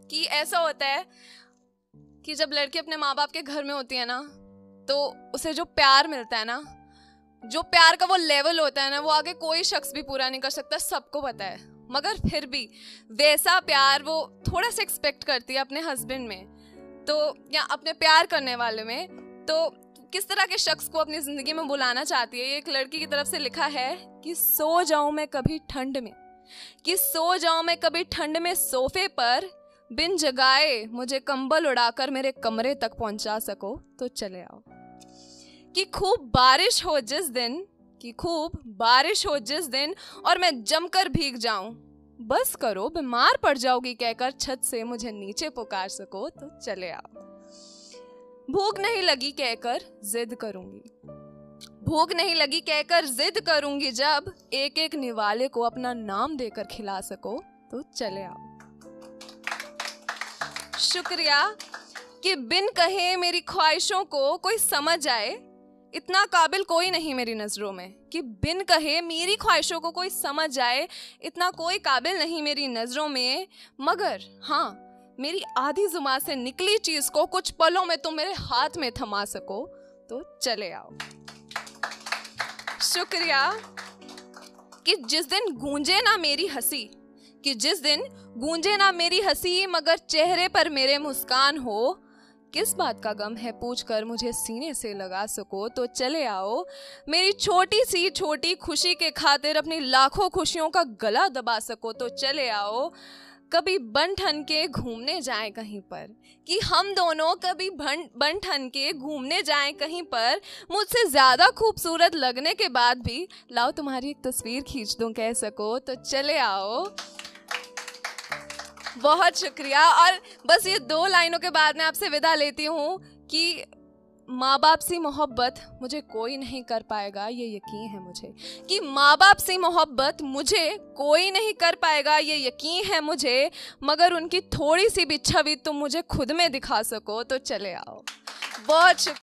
कि ऐसा होता है कि जब लड़की अपने माँ बाप के घर में होती है ना, तो उसे जो प्यार मिलता है ना, जो प्यार का वो लेवल होता है ना, वो आगे कोई शख्स भी पूरा नहीं कर सकता, सबको पता है। मगर फिर भी वैसा प्यार वो थोड़ा सा एक्सपेक्ट करती है अपने हस्बैंड में, तो या अपने प्यार करने वाले में। तो किस तरह के शख्स को अपनी जिंदगी में बुलाना चाहती है? ये एक लड़की की तरफ से लिखा है कि सो जाऊं मैं कभी ठंड में, कि सो जाऊं मैं कभी ठंड में सोफे पर, बिन जगाए मुझे कंबल उड़ाकर मेरे कमरे तक पहुंचा सको तो चले आओ। कि खूब बारिश हो जिस दिन, कि खूब बारिश हो जिस दिन और मैं जमकर भीग जाऊं, बस करो बीमार पड़ जाओगी कहकर छत से मुझे नीचे पुकार सको तो चले आओ। भूख नहीं लगी कहकर जिद करूंगी, भूख नहीं लगी कहकर जिद करूंगी, जब एक एक निवाले को अपना नाम देकर खिला सको तो चले आओ। शुक्रिया कि बिन कहे मेरी ख्वाहिशों को कोई समझ आए, इतना काबिल कोई नहीं मेरी नजरों में। कि बिन कहे मेरी ख्वाहिशों को कोई समझ आए, इतना कोई काबिल नहीं मेरी नजरों में, मगर हाँ मेरी आधी जुबान से निकली चीज को कुछ पलों में तुम मेरे हाथ में थमा सको तो चले आओ। शुक्रिया कि जिस दिन गूंजे ना मेरी हंसी, कि जिस दिन गूंजे ना मेरी हंसी, मगर चेहरे पर मेरे मुस्कान हो, किस बात का गम है पूछकर मुझे सीने से लगा सको तो चले आओ। मेरी छोटी सी छोटी खुशी के खातिर अपनी लाखों खुशियों का गला दबा सको तो चले आओ। कभी बन ठन के घूमने जाएं कहीं पर, कि हम दोनों कभी बन ठन के घूमने जाएं कहीं पर, मुझसे ज्यादा खूबसूरत लगने के बाद भी लाओ तुम्हारी एक तस्वीर खींच दूं कह सको तो चले आओ। बहुत शुक्रिया। और बस ये 2 लाइनों के बाद मैं आपसे विदा लेती हूँ कि माँ बाप सी मोहब्बत मुझे कोई नहीं कर पाएगा ये यकीन है मुझे, कि माँ बाप सी मोहब्बत मुझे कोई नहीं कर पाएगा ये यकीन है मुझे, मगर उनकी थोड़ी सी भी छवि तुम मुझे खुद में दिखा सको तो चले आओ। बहुत शुक्रिया।